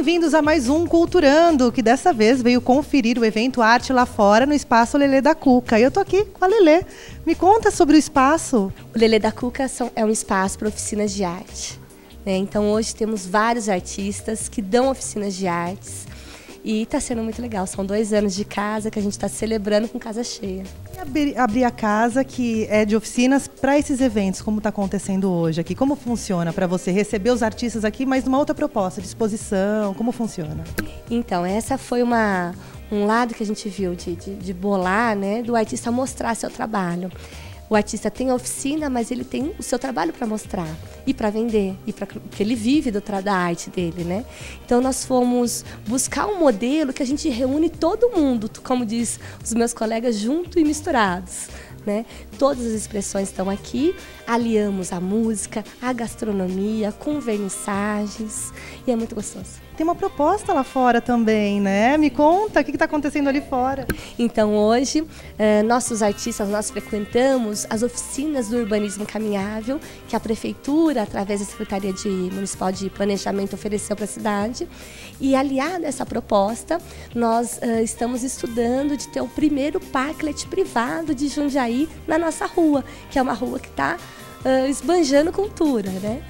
bem-vindos a mais um Culturando, que dessa vez veio conferir o evento Arte Lá Fora no Espaço Lelê da Cuca. E eu tô aqui com a Lelê. Me conta sobre o espaço. O Lelê da Cuca é um espaço para oficinas de arte, né? Então hoje temos vários artistas que dão oficinas de artes e está sendo muito legal. São 2 anos de casa que a gente está celebrando com casa cheia. E abrir a casa que é de oficinas para esses eventos, como está acontecendo hoje aqui? Como funciona para você receber os artistas aqui, mas numa outra proposta, de exposição? Como funciona? Então, essa foi um lado que a gente viu de bolar, né, do artista mostrar seu trabalho. O artista tem a oficina, mas ele tem o seu trabalho para mostrar e para vender, porque ele vive da arte dele, né? Então nós fomos buscar um modelo que a gente reúne todo mundo, como diz os meus colegas, junto e misturados, né? Todas as expressões estão aqui, aliamos a música, a gastronomia, com vernissagens e é muito gostoso. Tem uma proposta lá fora também, né? Me conta, o que está acontecendo ali fora? Então hoje, nossos artistas, nós frequentamos as oficinas do urbanismo caminhável, que a Prefeitura, através da Secretaria Municipal de Planejamento, ofereceu para a cidade. E aliado a essa proposta, nós estamos estudando de ter o primeiro parklet privado de Jundiaí na nossa rua, que é uma rua que está esbanjando cultura, né?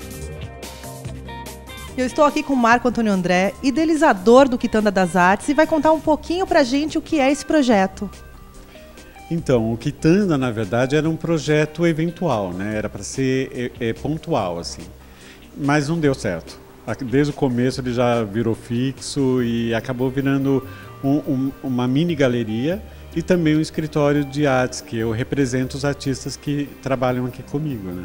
Eu estou aqui com o Marco Antônio André, idealizador do Quitanda das Artes, e vai contar um pouquinho pra gente o que é esse projeto. Então, o Quitanda, na verdade, era um projeto eventual, né? Era para ser pontual, assim. Mas não deu certo. Desde o começo ele já virou fixo e acabou virando uma mini galeria e também um escritório de artes, que eu represento os artistas que trabalham aqui comigo, né?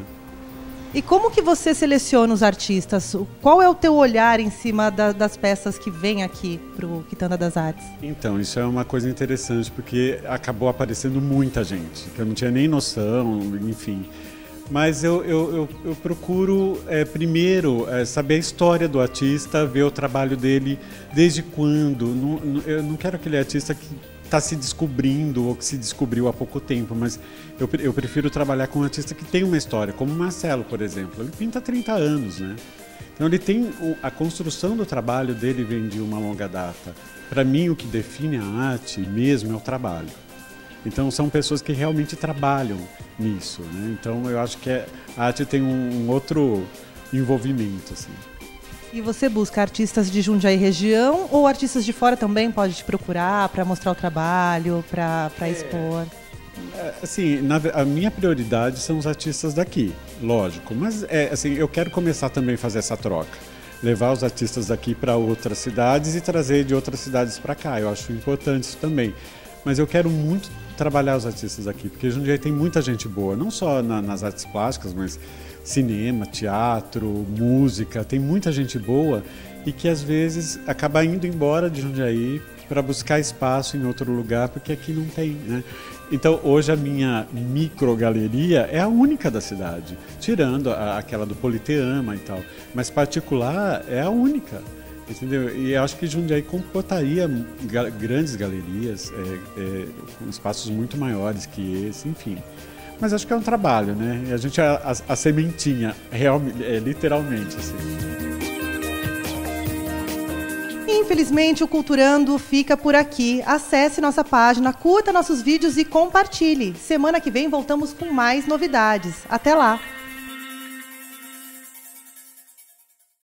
E como que você seleciona os artistas? Qual é o teu olhar em cima das peças que vêm aqui para o Quitanda das Artes? Então, isso é uma coisa interessante, porque acabou aparecendo muita gente, que eu não tinha nem noção, enfim. Mas eu procuro, primeiro, saber a história do artista, ver o trabalho dele, desde quando. Eu não quero aquele artista que está se descobrindo ou que se descobriu há pouco tempo, mas eu prefiro trabalhar com um artista que tem uma história, como o Marcelo, por exemplo. Ele pinta há 30 anos, né? Então ele tem a construção do trabalho dele vem de uma longa data. Para mim, o que define a arte mesmo é o trabalho. Então são pessoas que realmente trabalham nisso, né? Então eu acho que a arte tem um outro envolvimento, assim. E você busca artistas de Jundiaí região ou artistas de fora também pode te procurar para mostrar o trabalho, para expor? Assim, a minha prioridade são os artistas daqui, lógico. Mas assim, eu quero começar também a fazer essa troca. Levar os artistas daqui para outras cidades e trazer de outras cidades para cá. Eu acho importante isso também. Mas eu quero muito trabalhar os artistas aqui, porque Jundiaí tem muita gente boa, não só nas artes plásticas, mas cinema, teatro, música, tem muita gente boa e que às vezes acaba indo embora de Jundiaí para buscar espaço em outro lugar, porque aqui não tem, né? Então hoje a minha microgaleria é a única da cidade, tirando aquela do Politeama e tal, mas particular é a única. Entendeu? E eu acho que Jundiaí comportaria grandes galerias, com espaços muito maiores que esse, enfim. Mas acho que é um trabalho, né? E a gente é a sementinha, literalmente, assim. Infelizmente, o Culturando fica por aqui. Acesse nossa página, curta nossos vídeos e compartilhe. Semana que vem voltamos com mais novidades. Até lá!